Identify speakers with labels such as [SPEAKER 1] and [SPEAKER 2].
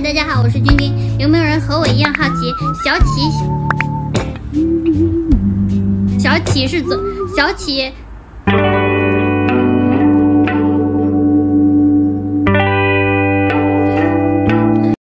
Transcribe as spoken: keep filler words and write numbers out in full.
[SPEAKER 1] 大家好，我是君君。有没有人和我一样好奇小启？小启是怎？小启